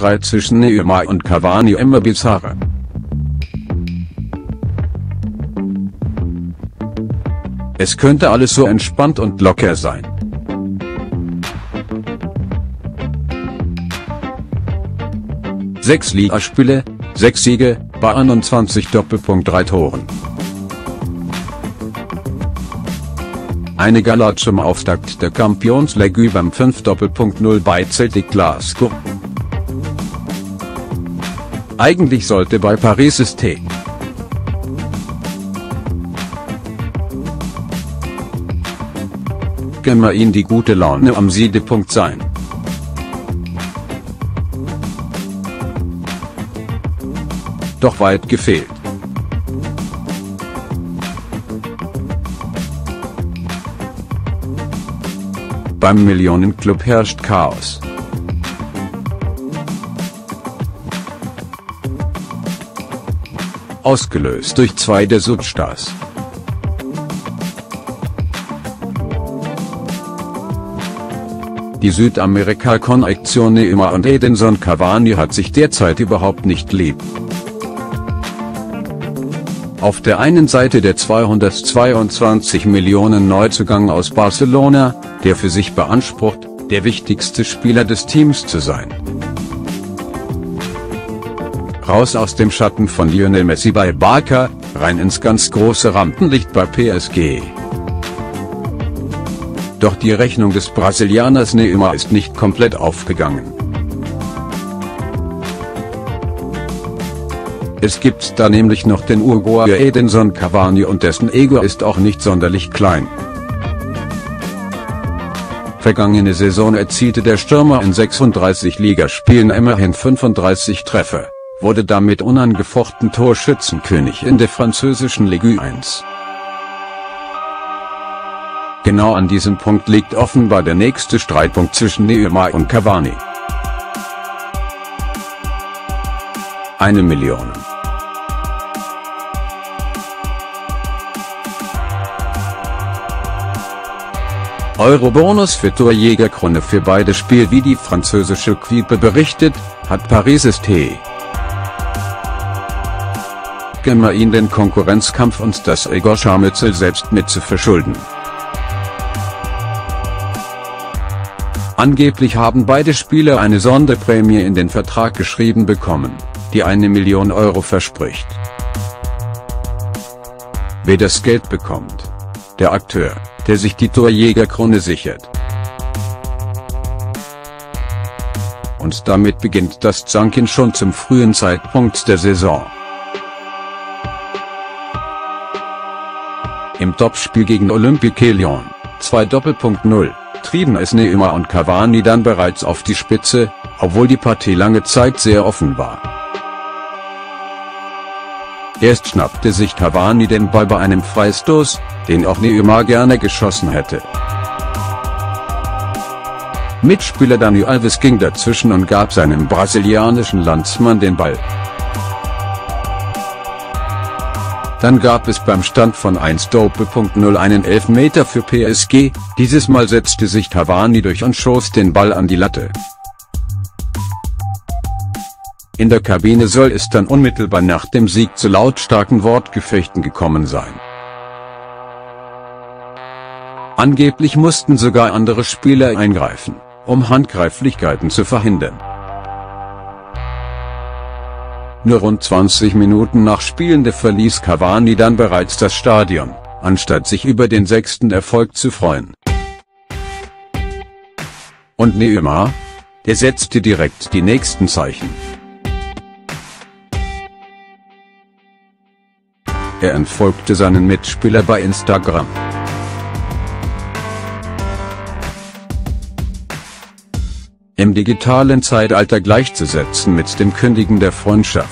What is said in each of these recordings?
Streit zwischen Neymar und Cavani immer bizarrer. Es könnte alles so entspannt und locker sein. Sechs Ligaspiele, 6 Siege, bei 21,3 Toren. Eine Gala zum Auftakt der Champions League beim 5:0 bei Celtic Glasgow. Eigentlich sollte bei Paris St. Germain die gute Laune am Siedepunkt sein. Doch weit gefehlt. Beim Millionenclub herrscht Chaos. Ausgelöst durch zwei der Substars. Die Südamerika-Konnektion Neymar und Edinson Cavani hat sich derzeit überhaupt nicht lieb. Auf der einen Seite der 222 Millionen Neuzugang aus Barcelona, der für sich beansprucht, der wichtigste Spieler des Teams zu sein. Raus aus dem Schatten von Lionel Messi bei Barca, rein ins ganz große Rampenlicht bei PSG. Doch die Rechnung des Brasilianers Neymar ist nicht komplett aufgegangen. Es gibt da nämlich noch den Uruguayer Edinson Cavani und dessen Ego ist auch nicht sonderlich klein. Vergangene Saison erzielte der Stürmer in 36 Ligaspielen immerhin 35 Treffer, wurde damit unangefochten Torschützenkönig in der französischen Ligue 1. Genau an diesem Punkt liegt offenbar der nächste Streitpunkt zwischen Neymar und Cavani. 1 Million. Euro-Bonus für Torjägerkrone für beide Spiele. Wie die französische Quipe berichtet, hat Paris St. Germain den Konkurrenzkampf und das Ego-Scharmützel selbst mit zu verschulden. Angeblich haben beide Spieler eine Sonderprämie in den Vertrag geschrieben bekommen, die 1 Million Euro verspricht. Wer das Geld bekommt? Der Akteur, der sich die Torjägerkrone sichert. Und damit beginnt das Zanken schon zum frühen Zeitpunkt der Saison. Im Topspiel gegen Olympique Lyon, 2:0, trieben es Neymar und Cavani dann bereits auf die Spitze, obwohl die Partie lange Zeit sehr offen war. Erst schnappte sich Cavani den Ball bei einem Freistoß, den auch Neymar gerne geschossen hätte. Mitspieler Dani Alves ging dazwischen und gab seinem brasilianischen Landsmann den Ball. Dann gab es beim Stand von 1:0 einen Elfmeter für PSG, dieses Mal setzte sich Cavani durch und schoss den Ball an die Latte. In der Kabine soll es dann unmittelbar nach dem Sieg zu lautstarken Wortgefechten gekommen sein. Angeblich mussten sogar andere Spieler eingreifen, um Handgreiflichkeiten zu verhindern. Nur rund 20 Minuten nach Spielende verließ Cavani dann bereits das Stadion, anstatt sich über den 6. Erfolg zu freuen. Und Neymar? Der setzte direkt die nächsten Zeichen. Er entfolgte seinen Mitspieler bei Instagram. Im digitalen Zeitalter gleichzusetzen mit dem Kündigen der Freundschaft.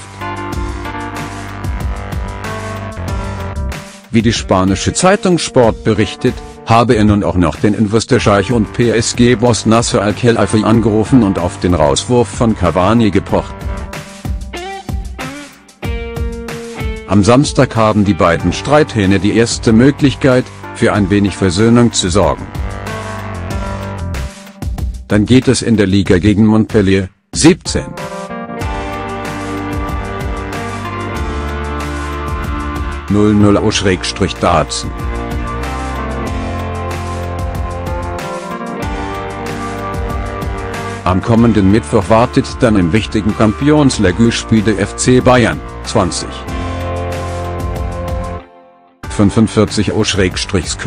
Wie die spanische Zeitung Sport berichtet, habe er nun auch noch den Investor-Scheich und PSG-Boss Nasser Al-Khelaifi angerufen und auf den Rauswurf von Cavani gepocht. Am Samstag haben die beiden Streithähne die erste Möglichkeit, für ein wenig Versöhnung zu sorgen. Dann geht es in der Liga gegen Montpellier, 17. 00O-Darzen. Am kommenden Mittwoch wartet dann im wichtigen Champions League-Spiel der FC Bayern, 20. 45O-Skü.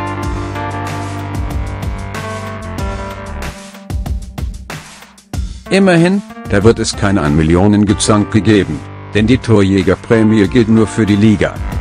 Immerhin, da wird es kein 1 Millionen Gezank gegeben, denn die Torjägerprämie gilt nur für die Liga.